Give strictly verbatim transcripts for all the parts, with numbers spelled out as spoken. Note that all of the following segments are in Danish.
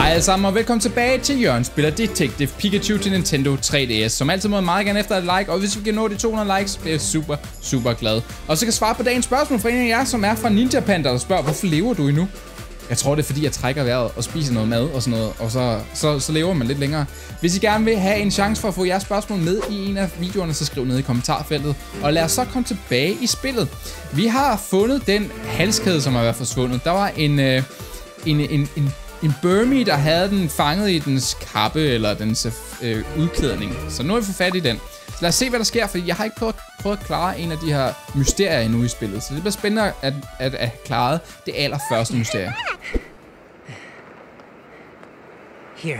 Hej alle sammen og velkommen tilbage til Jørgen spiller Detective Pikachu til Nintendo tre D S. Som altid må jeg meget gerne efter et like, og hvis vi kan nå de to hundrede likes, bliver jeg super, super glad. Og så kan jeg svare på dagens spørgsmål fra en af jer, som er fra Ninja Panda, der spørger, hvorfor lever du endnu? Jeg tror, det er fordi, jeg trækker vejret og spiser noget mad og sådan noget, og så, så, så lever man lidt længere. Hvis I gerne vil have en chance for at få jeres spørgsmål med i en af videoerne, så skriv ned i kommentarfeltet. Og lad os så komme tilbage i spillet. Vi har fundet den halskæde, som har været forsvundet. Der var en, øh, en, en, en, en Burmy, der havde den fanget i dens kappe eller dens øh, udklædning. Så nu har vi fået fat i den. Så lad os se, hvad der sker, for jeg har ikke prøvet, prøvet at klare en af de her mysterier endnu i spillet. Så det bliver spændende at, at, at klare det allerførste mysterie. Here.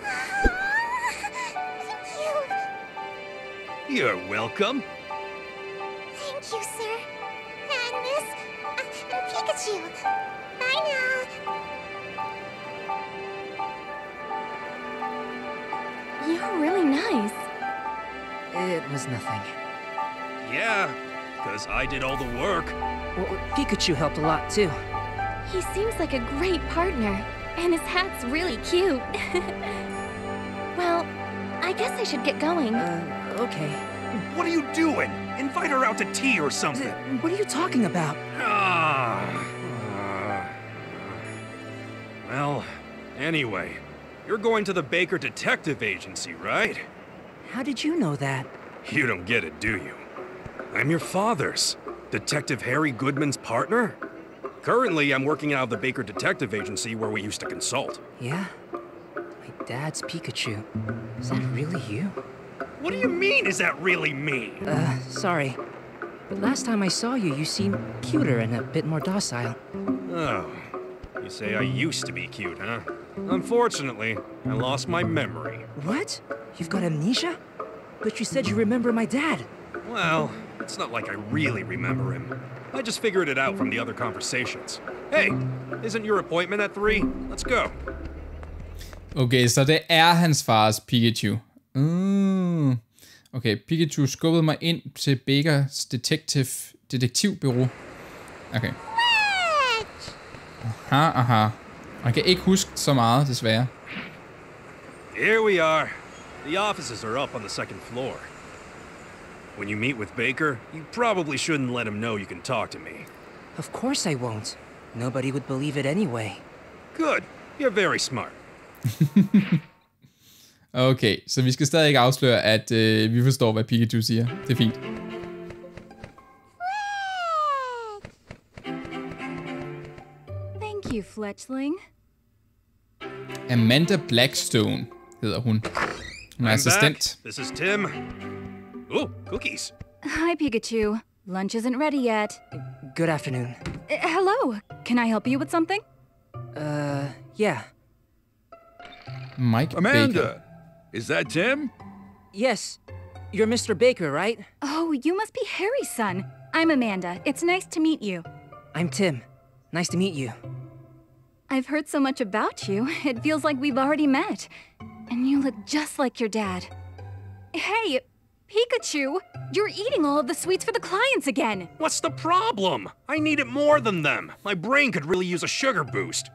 You're welcome. Thank you, sir. And Miss uh, Pikachu. Bye now. You're really nice. It was nothing. Yeah, because I did all the work. Well, Pikachu helped a lot too. He seems like a great partner. And his hat's really cute. Well, I guess I should get going. Uh, okay. What are you doing? Invite her out to tea or something. What are you talking about? Ah. Uh, well, anyway, you're going to the Baker Detective Agency, right? How did you know that? You don't get it, do you? I'm your father's, Detective Harry Goodman's partner. Currently, I'm working out of the Baker Detective Agency where we used to consult. Yeah? My dad's Pikachu. Is that really you? What do you mean, is that really me? Uh, sorry. But last time I saw you, you seemed cuter and a bit more docile. Oh, you say I used to be cute, huh? Unfortunately, I lost my memory. What? You've got amnesia? But you said you remember my dad. Well, it's not like I really remember him. I just figured it out from the other conversations. Hey, isn't your appointment at three? Let's go. Okay, så det er hans fars Pikachu. Mm. Okay, Pikachu skubbede mig ind til Bakers Detective detektivbureau. Okay. Aha, aha. Jeg kan ikke huske så meget, desværre. Here we are. The offices are up on the second floor. When you meet with Baker, you probably shouldn't let him know you can talk to me. Of course I won't. Nobody would believe it anyway. Good. You're very smart. Okay, så vi skal stadig ikke afsløre, at øh, vi forstår, hvad Pikachu siger. Det er fint. Thank you, Fletchling. Amanda Blackstone hedder hun. Hun er assistent. This is Tim. Ooh, cookies. Hi, Pikachu. Lunch isn't ready yet. Good afternoon. Uh, hello. Can I help you with something? Uh, yeah. Mike Amanda, Baker. is that Tim? Yes. You're Mister Baker, right? Oh, you must be Harry's son. I'm Amanda. It's nice to meet you. I'm Tim. Nice to meet you. I've heard so much about you. It feels like we've already met. And you look just like your dad. Hey, Pikachu! You're eating all of the sweets for the clients again! What's the problem? I need it more than them. My brain could really use a sugar boost.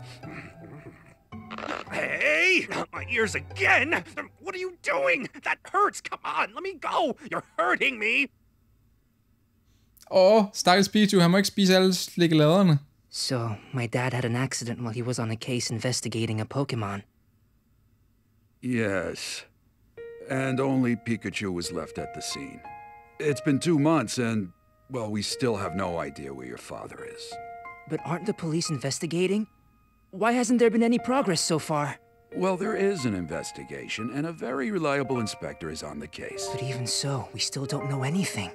Hey! My ears again! What are you doing? That hurts! Come on, let me go! You're hurting me! Åh, oh, stakkels Pikachu, han må ikke spise alle slikkeladerne. So, my dad had an accident while he was on a case investigating a Pokemon. Yes. And only Pikachu was left at the scene. It's been two months and, well, we still have no idea where your father is. But aren't the police investigating? Why hasn't there been any progress so far? Well, there is an investigation, and a very reliable inspector is on the case. But even so, we still don't know anything.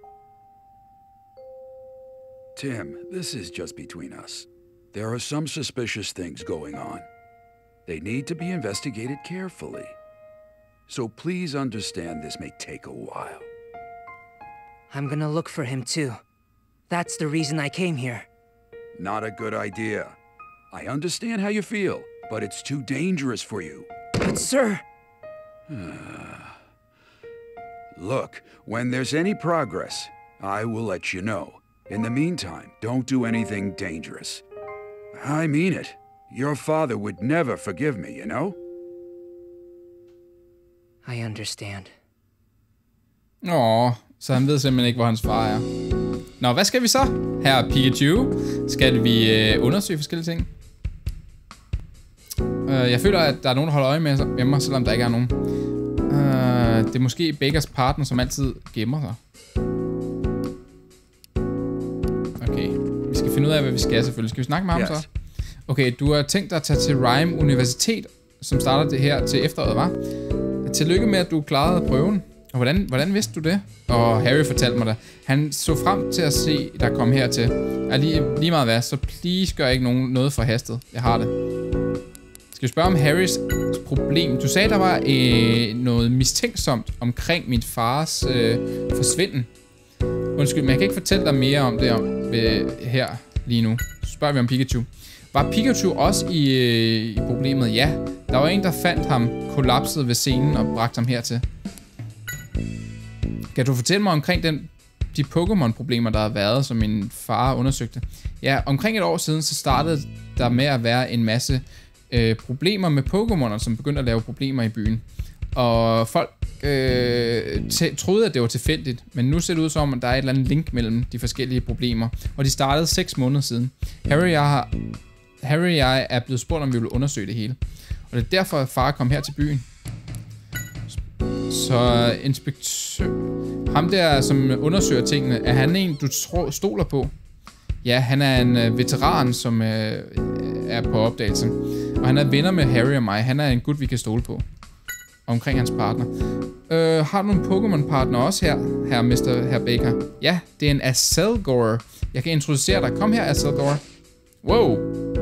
Tim, this is just between us. There are some suspicious things going on. They need to be investigated carefully. So please understand this may take a while. I'm gonna look for him too. That's the reason I came here. Not a good idea. I understand how you feel, but it's too dangerous for you. But sir... Look, when there's any progress, I will let you know. In the meantime, don't do anything dangerous. I mean it. Your father would never forgive me, you know? I understand. Åh, så han ved simpelthen ikke, hvor hans far er. Nå, hvad skal vi så? Her er Pikachu. Skal vi øh, undersøge forskellige ting? Uh, jeg føler, at der er nogen, der holder øje med, med mig, selvom der ikke er nogen. Uh, det er måske Bakers partner, som altid gemmer sig. Okay, vi skal finde ud af, hvad vi skal selvfølgelig. Skal vi snakke med ham yes. så? Okay, du har tænkt dig at tage til Rhyme Universitet, som starter det her til efteråret, hva'? Tillykke med, at du klarede prøven. Og hvordan, hvordan vidste du det? Og Harry fortalte mig det. Han så frem til at se, der kom hertil. Er lige, lige meget hvad, så please gør ikke nogen, noget for hastet. Jeg har det. Skal vi spørge om Harrys problem? Du sagde, der var øh, noget mistænksomt omkring min fars øh, forsvinden. Undskyld, men jeg kan ikke fortælle dig mere om det om, øh, her lige nu. Så spørger vi om Pikachu. Var Pikachu også i, øh, i problemet? Ja. Der var en, der fandt ham kollapset ved scenen og bragte ham hertil. Kan du fortælle mig omkring den, de Pokémon-problemer, der har været, som min far undersøgte? Ja, omkring et år siden, så startede der med at være en masse øh, problemer med Pokémoner, som begyndte at lave problemer i byen. Og folk øh, troede, at det var tilfældigt, men nu ser det ud som, at der er et eller andet link mellem de forskellige problemer. Og de startede seks måneder siden. Harry og jeg, har, Harry og jeg er blevet spurgt, om vi vil undersøge det hele. Og det er derfor, at far kom her til byen. Så inspektør... Ham der, som undersøger tingene, er han en, du stoler på? Ja, han er en uh, veteran, som uh, er på opdagelse. Og han er venner med Harry og mig. Han er en gut, vi kan stole på. Omkring hans partner. Uh, har du nogle Pokémon-partner også her, her mister Herr Baker? Ja, det er en Aselgor. Jeg kan introducere dig. Kom her, Aselgor. Wow.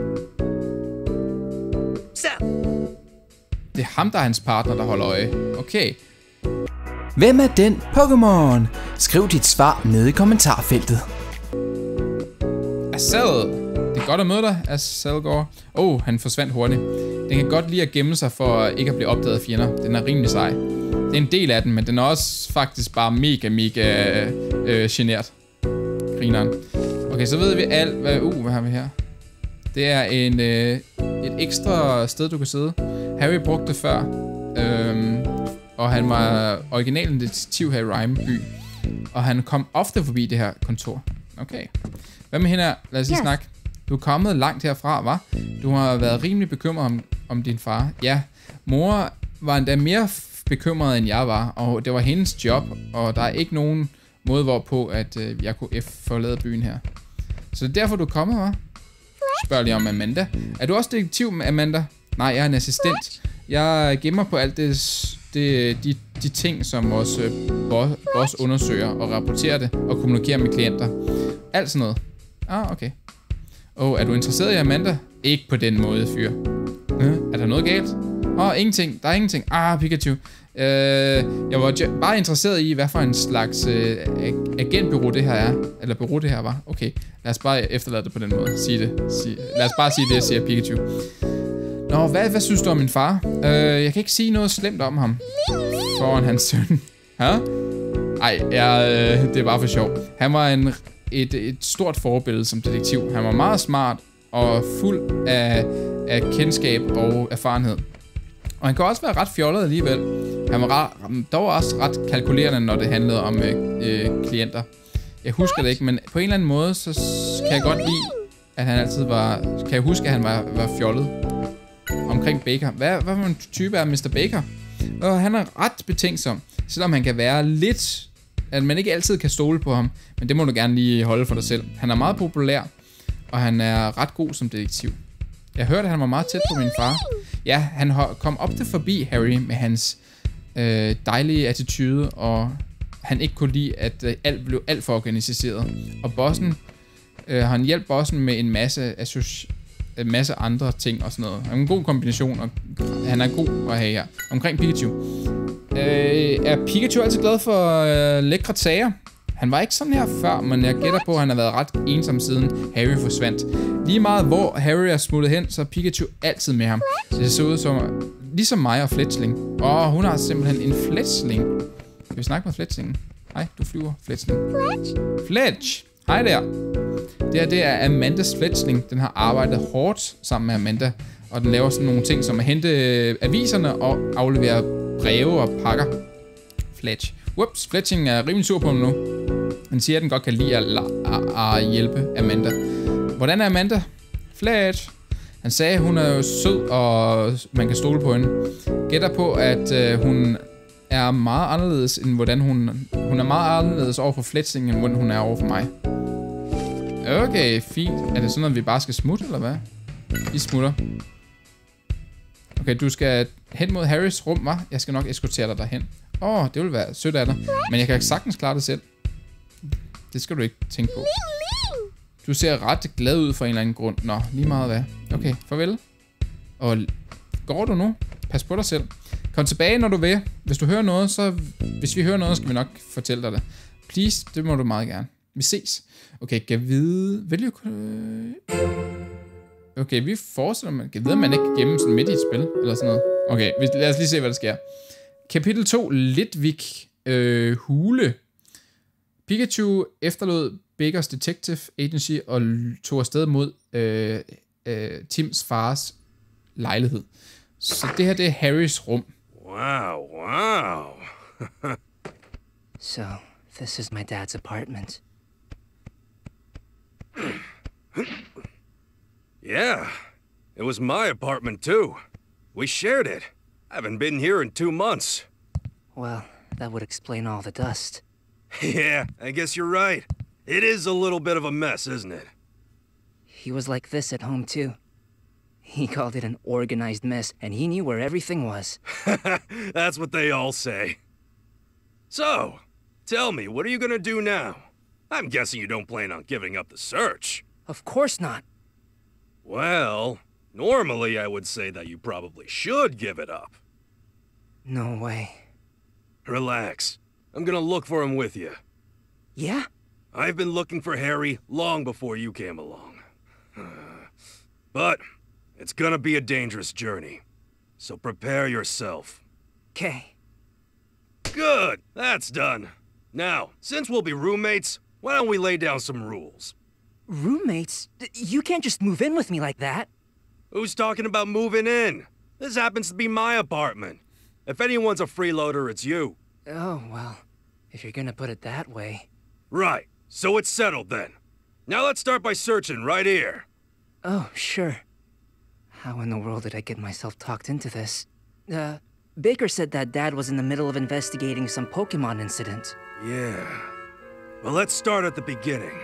Det er ham, der er hans partner, der holder øje. Okay. Hvem er den Pokémon? Skriv dit svar nede i kommentarfeltet. Asel. Det er godt at møde dig, Aselgor. Åh, oh, han forsvandt hurtigt. Den kan godt lide at gemme sig for ikke at blive opdaget af fjender. Den er rimelig sej. Det er en del af den, men den er også faktisk bare mega, mega øh, genert. Grineren. Okay, så ved vi alt, hvad... Uh, hvad har vi her? Det er en, øh, et ekstra sted, du kan sidde. Harry brugte det før. Øhm, og han var originalen detektiv her i Rhyme by. Og han kom ofte forbi det her kontor. Okay. Hvad med hende her? Lad os lige yes. snakke. Du er kommet langt herfra, hva'? Du har været rimelig bekymret om, om din far. Ja, mor var endda mere bekymret, end jeg var. Og det var hendes job. Og der er ikke nogen måde, hvorpå at, øh, jeg kunne forlade byen her. Så det er derfor, du er kommet, hva'? Spørg lige om Amanda. Er du også detektiv med Amanda? Nej, jeg er en assistent. Jeg gemmer på alt det, det de, de ting, som vores øh, boss, boss undersøger og rapporterer det og kommunikerer med klienter. Alt sådan noget. Ah, okay. Åh, oh, er du interesseret i Amanda? Ikke på den måde, fyr. Øh, er der noget galt? Åh, oh, ingenting. Der er ingenting. Ah, Pikachu. Øh, jeg var bare interesseret i, hvad for en slags øh, agentbureau det her er. Eller bureau det her var. Okay, lad os bare efterlade det på den måde. Sig det. Sig. Lad os bare sige det, siger Pikachu. Nå, hvad, hvad synes du om min far? Øh, jeg kan ikke sige noget slemt om ham. Foran hans søn. Hæ? Ej, jeg, øh, det er bare for sjov. Han var en, et, et stort forbillede som detektiv. Han var meget smart og fuld af, af kendskab og erfarenhed. Og han kan også være ret fjollet alligevel. Han var ret, dog også ret kalkulerende, når det handlede om øh, øh, klienter. Jeg husker det ikke, men på en eller anden måde, så kan jeg godt lide, at han altid var... Kan jeg huske, at han var, var fjollet omkring Baker. Hvad, hvad for en type er mister Baker? Og han er ret betænksom, selvom han kan være lidt... At man ikke altid kan stole på ham, men det må du gerne lige holde for dig selv. Han er meget populær, og han er ret god som detektiv. Jeg hørte, at han var meget tæt på min far. Ja, han kom op til forbi Harry med hans øh, dejlige attitude, og han ikke kunne lide, at øh, alt blev alt for organiseret. Og bossen, øh, han hjalp bossen med en masse, en masse andre ting og sådan noget. Han er en god kombination, og han er god at have her. Omkring Pikachu. Øh, er Pikachu altid glad for øh, lækre sager? Han var ikke sådan her før, men jeg gætter på, at han har været ret ensom siden Harry forsvandt. Lige meget hvor Harry er smuttet hen, så er Pikachu altid med ham. Så det ser ud som, ligesom mig og Fletchling. Åh, oh, hun har simpelthen en Fletchling. Skal vi snakke med Fletchlingen? Hej, du flyver, Fletchling. Fletch! Hej der. Det her, det er Amandas fletchling. Den har arbejdet hårdt sammen med Amanda, og den laver sådan nogle ting som at hente aviserne og aflevere breve og pakker. Fletch. Whoops, Fletching er rimelig sur på ham nu. Han siger, at den godt kan lide at, at, at hjælpe Amanda. Hvordan er Amanda? Fletch. Han sagde, at hun er jo sød, og man kan stole på hende. Gætter på, at øh, hun er meget anderledes, end hvordan hun... Hun er meget anderledes over for Fletching, end hvordan hun er over for mig. Okay, fint. Er det sådan noget, vi bare skal smutte, eller hvad? Vi smutter. Okay, du skal hen mod Harrys rum, hva'? Jeg skal nok eskortere dig derhen. Åh, oh, det vil være sødt af dig. Men jeg kan sagtens klare det selv. Det skal du ikke tænke på. Du ser ret glad ud for en eller anden grund. Nå, lige meget hvad. Okay, farvel. Og går du nu? Pas på dig selv. Kom tilbage, når du vil. Hvis du hører noget, så... Hvis vi hører noget, skal vi nok fortælle dig det. Please, det må du meget gerne. Vi ses. Okay, kan vide... Vil du... Okay, vi fortsætter med... Kan vide, at man ikke kan gemme sådan midt i et spil, eller sådan noget. Okay, lad os lige se, hvad der sker. Kapitel to. Litvik øh, hule. Pikachu efterlod Bakers Detective Agency og tog afsted mod øh, øh, Tims fars lejlighed. Så det her, det er Harrys rum. Wow, wow. So, this is my dad's apartment. Yeah, it was my apartment too. We shared it. I haven't been here in two months. Well, that would explain all the dust. Yeah, I guess you're right. It is a little bit of a mess, isn't it? He was like this at home too. He called it an organized mess, and he knew where everything was. That's what they all say. So, tell me, what are you gonna do now? I'm guessing you don't plan on giving up the search. Of course not. Well, normally I would say that you probably should give it up. No way. Relax. I'm gonna look for him with you. Yeah? I've been looking for Harry long before you came along. But it's gonna be a dangerous journey. So prepare yourself. Okay. Good! That's done. Now, since we'll be roommates, why don't we lay down some rules? Roommates? You can't just move in with me like that. Who's talking about moving in? This happens to be my apartment. If anyone's a freeloader, it's you. Oh, well, if you're gonna put it that way. Right. So it's settled then. Now let's start by searching right here. Oh, sure. How in the world did I get myself talked into this? Uh, Baker said that Dad was in the middle of investigating some Pokemon incident. Yeah. Well, let's start at the beginning.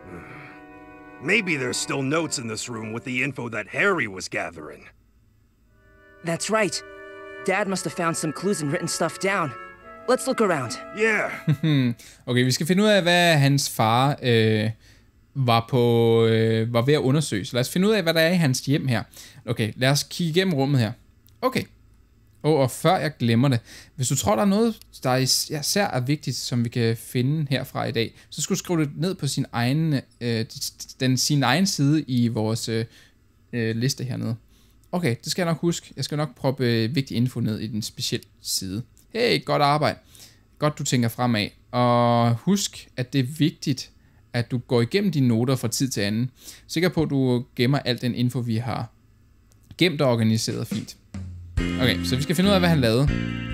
Maybe there's still notes in this room with the info that Harry was gathering. That's right. Dad must have found some clues and written stuff down. Let's look around. Yeah. Okay, vi skal finde ud af, hvad hans far øh, var på øh, var ved at undersøge. Så lad os finde ud af, hvad der er i hans hjem her. Okay, lad os kigge igennem rummet her. Okay. Oh, og før jeg glemmer det, hvis du tror, der er noget, der især er vigtigt, som vi kan finde herfra i dag, så skulle du skrive det ned på sin egen, øh, den, sin egen side i vores øh, liste hernede. Okay, det skal jeg nok huske. Jeg skal nok proppe øh, vigtig info ned i den specielle side. Hey, godt arbejde. Godt, du tænker fremad. Og husk, at det er vigtigt, at du går igennem dine noter fra tid til anden. Sikker på, at du gemmer al den info, vi har gemt og organiseret fint. Okay, så vi skal finde ud af, hvad han lavede.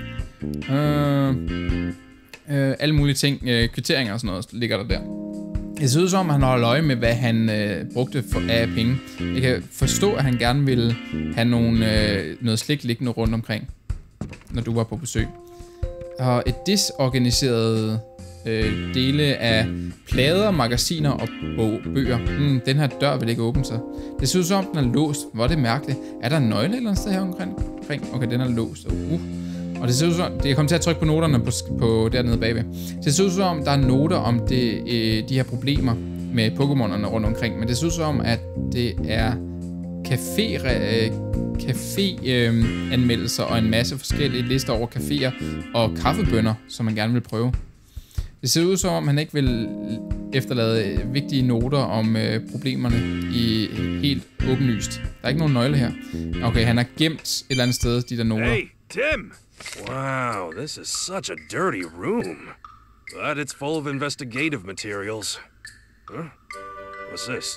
Øh, øh, alle mulige ting, øh, kvitteringer og sådan noget, ligger der der. Det ser ud som, at han holder øje med, hvad han øh, brugte for, af penge. Jeg kan forstå, at han gerne ville have nogle, øh, noget slik liggende rundt omkring, når du var på besøg. Og et disorganiseret øh, dele af plader, magasiner og bøger. Hmm, den her dør vil ikke åbne sig. Det ser ud som, den er låst. Hvor er det mærkeligt. Er der en nøgle et eller andet sted her omkring? Okay, den er låst. Uh. Og det ser ud som, det jeg kommer til at trykke på noterne på, på dernede bagved. Det ser ud som, der er noter om det, øh, de her problemer med Pokémonerne rundt omkring. Men det ser ud som, at det er café, øh, café øh, anmeldelser og en masse forskellige lister over caféer og kaffebønner, som man gerne vil prøve. Det ser ud som om, han ikke vil efterlade vigtige noter om øh, problemerne i helt åbenlyst. Der er ikke nogen nøgle her. Okay, han har gemt et eller andet sted de der noter. Hey, Tim! Wow, this is such a dirty room. But it's full of investigative materials. Huh? What's this?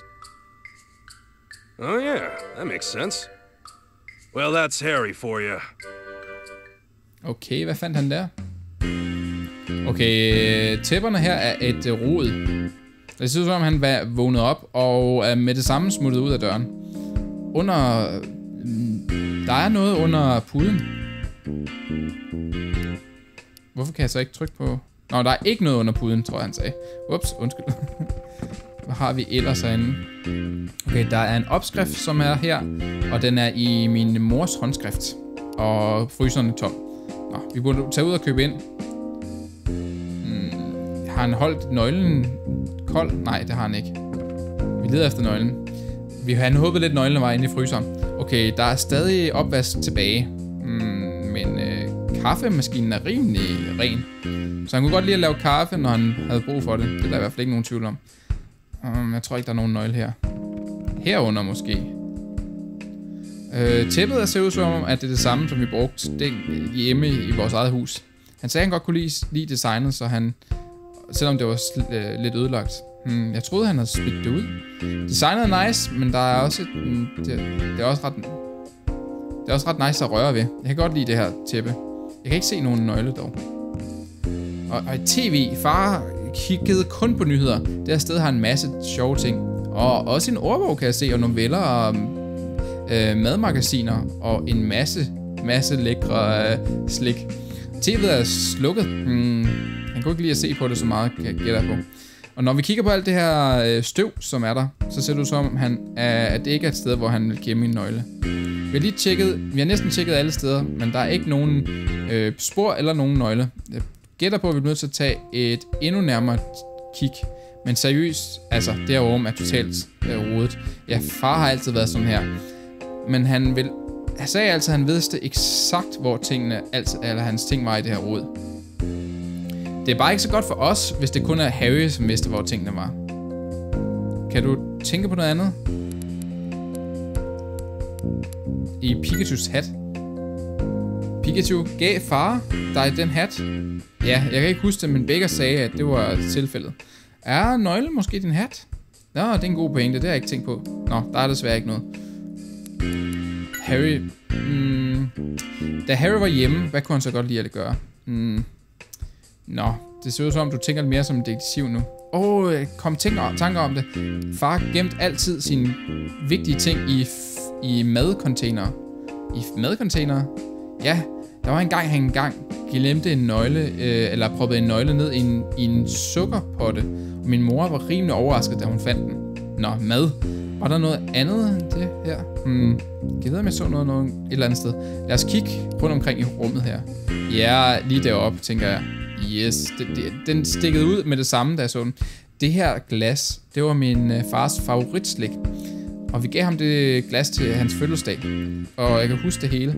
Oh yeah, that makes sense. Well, that's Harry for you. Okay, hvad fandt han der? Okay, tæpperne her er et uh, rod. Det ser ud som om han var vågnet op og er med det samme smuttet ud af døren. Under... Der er noget under puden. Hvorfor kan jeg så ikke trykke på... Nå, der er ikke noget under puden, tror jeg, han sagde. Ups, undskyld. Hvad har vi ellers herinde? Okay, der er en opskrift, som er her. Og den er i min mors håndskrift. Og fryseren er tom. Nå, vi burde tage ud og købe ind. Hmm, har han holdt nøglen kold? Nej, det har han ikke. Vi leder efter nøglen. Vi har håbet lidt, nøglen var inde i fryseren. Okay, der er stadig opvask tilbage. Hmm, men øh, kaffemaskinen er rimelig ren. Så han kunne godt lide at lave kaffe, når han havde brug for det. Det er der i hvert fald ikke nogen tvivl om. Um, jeg tror ikke, der er nogen nøgle her. Herunder måske. Øh, tæppet ser ud som om, at det er det samme, som vi brugte hjemme i vores eget hus. Han sagde, at han godt kunne lide, lide designet, så han... Selvom det var øh, lidt ødelagt. Hmm, jeg troede, han havde smidt det ud. Designet er nice, men der er også et, det, det er også ret... Det er også ret nice at røre ved. Jeg kan godt lide det her tæppe. Jeg kan ikke se nogen nøgle dog. Og, og i tv, far kiggede kun på nyheder. Det her sted har en masse sjove ting. Og også en ordbog kan jeg se, og noveller og øh, madmagasiner. Og en masse, masse lækre øh, slik. Tv'et er slukket. Hmm, han kunne ikke lide at se på det så meget, kan jeg gætte på. Og når vi kigger på alt det her øh, støv, som er der, så ser det ud som om, han er, at det ikke er et sted, hvor han vil gemme en nøgle. Vi har lige tjekket, vi har næsten tjekket alle steder, men der er ikke nogen øh, spor eller nogen nøgle. Jeg gætter på, at vi bliver nødt til at tage et endnu nærmere kig. Men seriøst, altså, det her rum er totalt øh, rodet. Ja, far har altid været sådan her. Men han vil, han sagde altid, at han vidste eksakt, hvor tingene, altid, eller hans ting var i det her rod. Det er bare ikke så godt for os, hvis det kun er Harry, som vidste, hvor tingene var. Kan du tænke på noget andet? I Pikachus hat. Pikachu gav far dig den hat. Ja, jeg kan ikke huske det, men Baker sagde, at det var tilfældet. Er nøglen måske din hat? Nå, det er en god pointe, det har jeg ikke tænkt på. Nå, der er desværre ikke noget. Harry... Mm, da Harry var hjemme, hvad kunne han så godt lide at gøre? Mm, nå, det ser ud som om, du tænker mere som en detektiv nu. Åh, oh, kom tænker, tanker om det. Far gemte altid sine vigtige ting i, i madcontainer. I madcontainer? Ja, der var engang, han engang glemte en nøgle, øh, eller proppede en nøgle ned i en, i en sukkerpotte. Og min mor var rimelig overrasket, da hun fandt den. Nå, mad. Var der noget andet end det her? Hmm, jeg ved, om jeg så noget, noget et eller andet sted. Lad os kigge rundt omkring i rummet her. Ja, lige deroppe, tænker jeg. Yes, det, det, den stikkede ud med det samme, da jeg så den. Det her glas, det var min øh, fars favoritslik. Og vi gav ham det glas til hans fødselsdag. Og jeg kan huske det hele.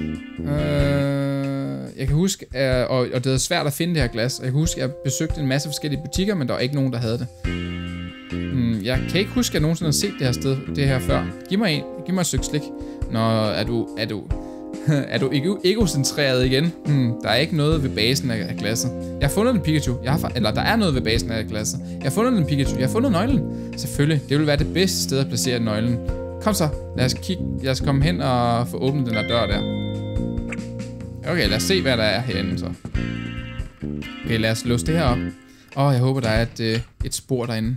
Øh, jeg kan huske, øh, og, og det er svært at finde det her glas. Og jeg kan huske, at jeg besøgte en masse forskellige butikker, men der var ikke nogen, der havde det. Hmm, jeg kan ikke huske, at jeg nogensinde har set det her sted, det her før. Giv mig en, giv mig et stykke slik. Nå, er du, er du, er du ego, egocentreret igen? Hmm, der er ikke noget ved basen af, af glasset. Jeg har fundet den Pikachu. Jeg har, eller der er noget ved basen af glasset. Jeg har fundet den Pikachu. Jeg har fundet nøglen. Selvfølgelig, det vil være det bedste sted at placere nøglen. Kom så, lad os kigge. Lad os komme hen og få åbnet den der dør der. Okay, lad os se, hvad der er herinde så. Okay, lad os låse det her op. Åh, oh, jeg håber, der er et, et spor derinde.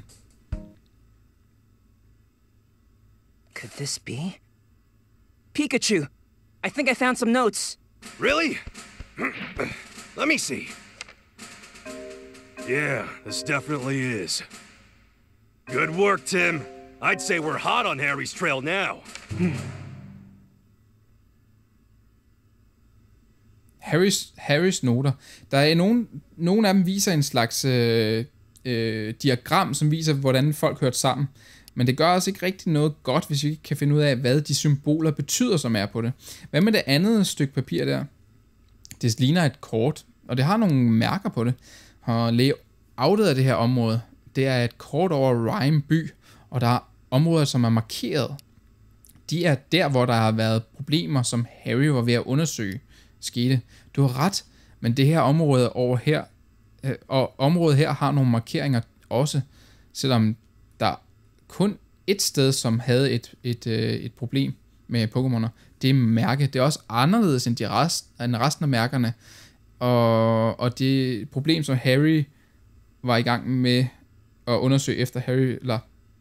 Could this be? Pikachu! I think I found some notes. Really? Let me see. Yeah, this definitely is. Good work, Tim. I'd say we're hot on Harry's trail now. Harrys, Harrys noter. Der er nogen, nogle af dem viser en slags øh, øh, diagram, som viser, hvordan folk hørte sammen. Men det gør også ikke rigtig noget godt, hvis vi ikke kan finde ud af, hvad de symboler betyder, som er på det. Hvad med det andet stykke papir der? Det ligner et kort, og det har nogle mærker på det. Og layoutet af det her område, det er et kort over Rhyme by, og der er områder, som er markeret. De er der, hvor der har været problemer, som Harry var ved at undersøge skete. Du har ret, men det her område over her, øh, og området her har nogle markeringer også. Selvom der kun et sted, som havde et, et, øh, et problem med Pokémoner, det er mærke. Det er også anderledes end, de rest, end resten af mærkerne. Og, og det problem, som Harry var i gang med at undersøge efter Harry... Eller,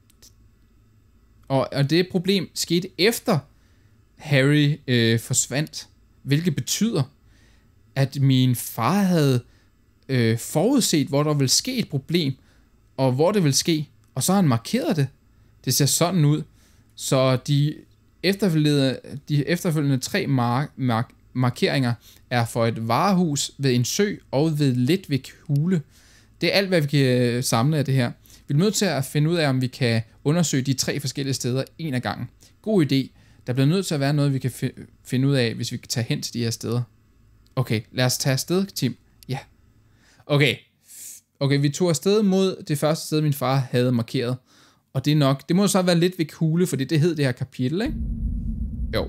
og, og det problem skete efter Harry øh, forsvandt. Hvilket betyder, at min far havde øh, forudset, hvor der ville ske et problem, og hvor det ville ske, og så har han markeret det. Det ser sådan ud. Så de efterfølgende, de efterfølgende tre mark, mark, markeringer er for et varehus ved en sø og ved Litvik hule. Det er alt, hvad vi kan samle af det her. Vi er nødt til at finde ud af, om vi kan undersøge de tre forskellige steder en af gangen. God idé. Der bliver nødt til at være noget, vi kan finde ud af, hvis vi kan tage hen til de her steder. Okay, lad os tage afsted, Tim. Ja. Okay. Okay, vi tog afsted mod det første sted, min far havde markeret. Og det er nok... Det må så være lidt ved hule, fordi det hed det her kapitel, ikke? Jo.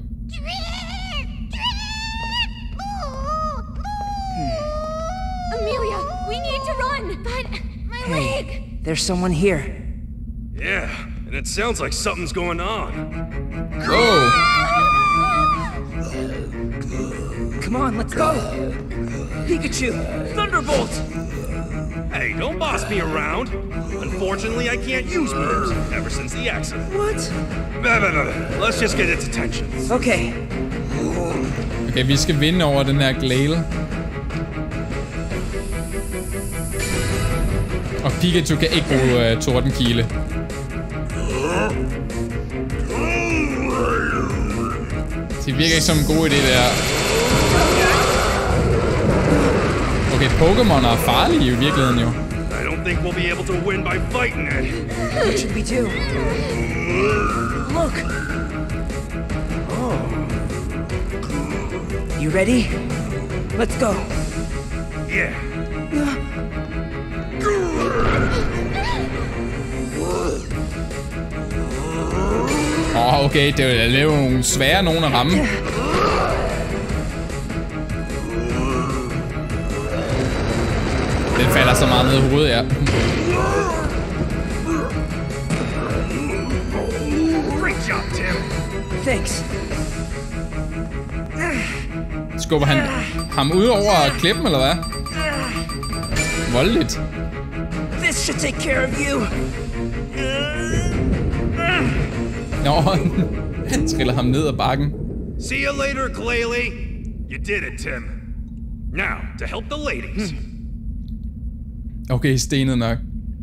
Amelia, we need to run, but my Hey, leg. there's someone here. Yeah, and it sounds like something's going on. Oh! Come on, let's go. Pikachu, Thunderbolt. Hey, don't boss me around. Unfortunately, I can't use moves ever since the accident. What? Blah, blah, blah. Let's just get its attention. Okay. Okay, vi skal vinde over den her Glalie. Og Pikachu kan ikke bruge uh, Tordenkile. Det virker ikke som en god idé, det her. Okay, Pokémon er farlige i virkeligheden jo. I don't think we'll be able to win by fighting it. What should we do? Look. Oh. You ready? Let's go. Yeah. Åh, oh, okay, det er jo nogle svære nogen at ramme. Den falder så meget ned i hovedet, ja. Great job, Tim. Thanks. Skubber han ham ud over klippen, eller hvad? Voldeligt. This should take care of you. Nå, han triller ham ned ad bakken. See you later, Glalie. You did it, Tim. Now, to help the ladies. Okay, stenet nok.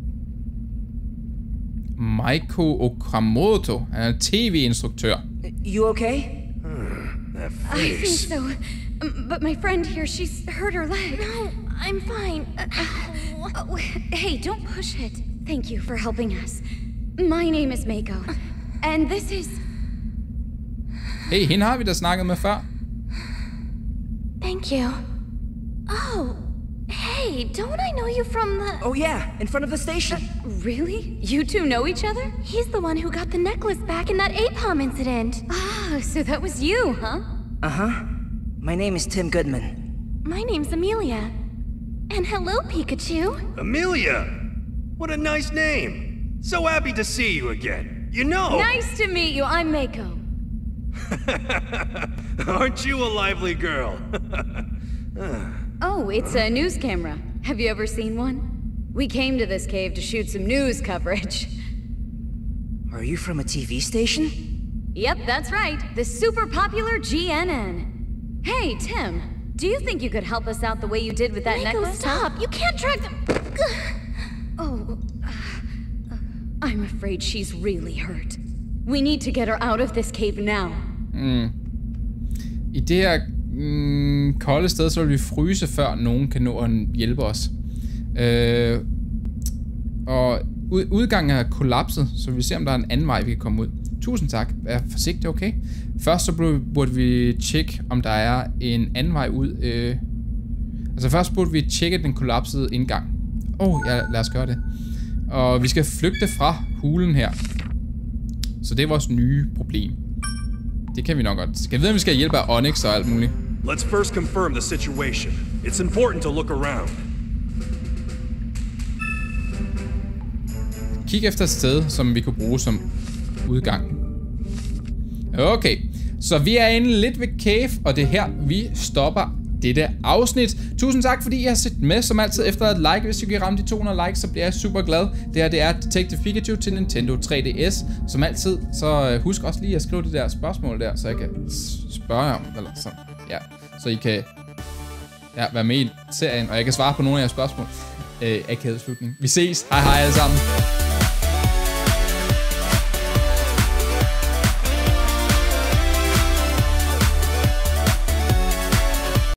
Maiko Okamoto. Han er tv-instruktør. You okay? That I think face. so. Um, but my friend here, she's hurt her leg. No, I'm fine. Uh, oh, hey, don't push it. Thank you for helping us. My name is Mako. And this is... Hey, hende har vi da snakket med før. Thank you. Oh, hey, don't I know you from the... Oh yeah, in front of the station. Really? You two know each other? He's the one who got the necklace back in that Apom incident. Ah, so that was you, huh? Uh-huh. My name is Tim Goodman. My name's Amelia. And hello, Pikachu. Amelia! What a nice name. So happy to see you again. You know... Nice to meet you. I'm Mako. Aren't you a lively girl? Oh, it's a news camera. Have you ever seen one? We came to this cave to shoot some news coverage. Are you from a T V station? Yep, that's right. The super popular G N N. Hey, Tim. Do you think you could help us out the way you did with that Mako, necklace? stop. You can't track them. Oh, uh, I'm afraid she's really hurt. We need to get her out of this cave now. Mm. I det her mm, kolde sted, så vil vi fryse, før nogen kan nå at hjælpe os. Øh, og ud, udgangen er kollapset, så vi ser, om der er en anden vej, vi kan komme ud. Tusind tak. Vær forsigtig, okay? Først så burde vi tjekke, om der er en anden vej ud. Øh, altså først burde vi tjekke den kollapsede indgang. Åh, oh, ja, lad os gøre det. Og vi skal flygte fra hulen her. Så det er vores nye problem. Det kan vi nok godt. Skal vi vide, om vi skal hjælpe af Onyx og alt muligt? Let's first confirm the situation. It's important to look around. kigge efter et sted, som vi kunne bruge som udgang. Okay, så vi er inde lidt ved cave, og det er her, vi stopper dette afsnit. Tusind tak, fordi I har set med. Som altid, efter et like, hvis I kan ramme de to hundrede likes, så bliver jeg super glad. Det her, det er Detective Pikachu til Nintendo tre D S. Som altid, så husk også lige at skrive det der spørgsmål der, så jeg kan spørge jer om, eller sådan, ja. Så I kan ja, være med i serien, og jeg kan svare på nogle af jeres spørgsmål. Øh, akavet slutning. Vi ses. Hej hej alle sammen.